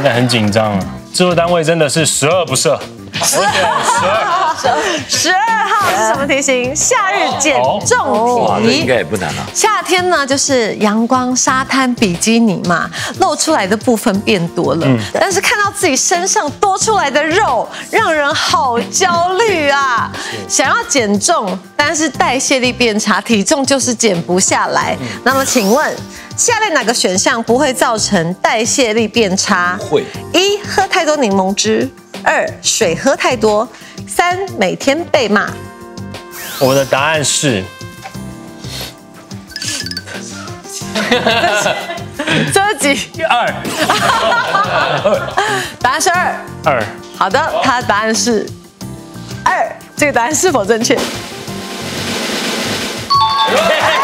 现在很紧张啊，制作单位真的是12不赦。12 号是什么题型？夏日减重哇，这应题。 该也不难啊。 夏天呢，就是阳光、沙滩、比基尼嘛，露出来的部分变多了。但是看到自己身上多出来的肉，让人好焦虑啊！想要减重，但是代谢力变差，体重就是减不下来。那么请问，下列哪个选项不会造成代谢力变差？ 会。 1. 喝太多柠檬汁。2. 水喝太多。3. 每天被骂。 我的答案是这是几 2。 答案是2。 2。 好的，他的答案是2。这个答案是否正确？